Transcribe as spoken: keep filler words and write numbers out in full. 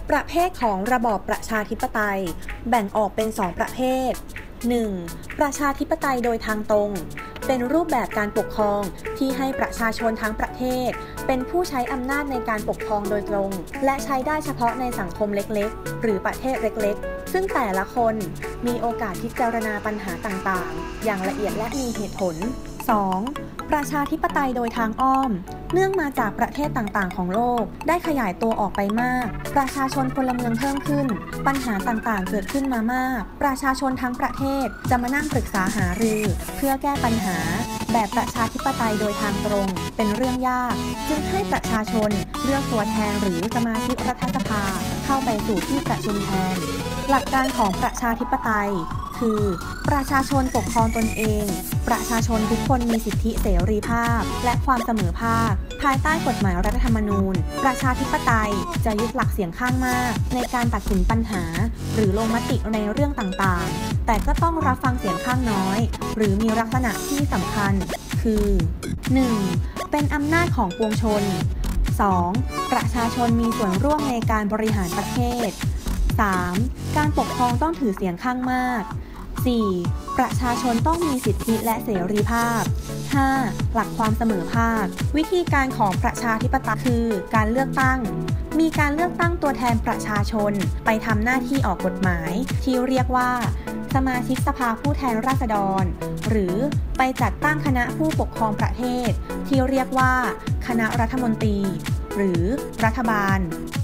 ประเภทของระบอบประชาธิปไตยแบ่งออกเป็นสองประเภท หนึ่ง. ประชาธิปไตยโดยทางตรงเป็นรูปแบบการปกครองที่ให้ประชาชนทั้งประเทศเป็นผู้ใช้อำนาจในการปกครองโดยตรงและใช้ได้เฉพาะในสังคมเล็กๆหรือประเทศเล็กๆซึ่งแต่ละคนมีโอกาสพิจารณาปัญหาต่างๆอย่างละเอียดและมีเหตุผล สอง. ประชาธิปไตยโดยทางอ้อมเนื่องมาจากประเทศต่างๆของโลกได้ขยายตัวออกไปมากประชาชนพลเมืองเพิ่มขึ้นปัญหาต่างๆเกิดขึ้นมามากประชาชนทั้งประเทศจะมานั่งปรึกษาหารือเพื่อแก้ปัญหาแบบประชาธิปไตยโดยทางตรงเป็นเรื่องยากจึงให้ประชาชนเลือกตัวแทนหรือสมาชิกรัฐสภาเข้าไปสู่ที่ประชุมแทนหลักการของประชาธิปไตยคือประชาชนปกครองตนเองประชาชนทุกคนมีสิทธิเสรีภาพและความเสมอภาคภายใต้กฎหมายรัฐธรรมนูญประชาธิปไตยจะยึดหลักเสียงข้างมากในการตัดสินปัญหาหรือลงมติในเรื่องต่างๆแต่ก็ต้องรับฟังเสียงข้างน้อยหรือมีลักษณะที่สำคัญคือ หนึ่ง. เป็นอำนาจของปวงชน สอง. ประชาชนมีส่วนร่วมในการบริหารประเทศ สาม. การปกครองต้องถือเสียงข้างมาก สี่. ประชาชนต้องมีสิทธิและเสรีภาพ ห้า. หลักความเสมอภาควิธีการของประชาธิปไตยคือการเลือกตั้งมีการเลือกตั้งตัวแทนประชาชนไปทำหน้าที่ออกกฎหมายที่เรียกว่าสมาชิกสภาผู้แทนราษฎรหรือไปจัดตั้งคณะผู้ปกครองประเทศที่เรียกว่าคณะรัฐมนตรีหรือรัฐบาล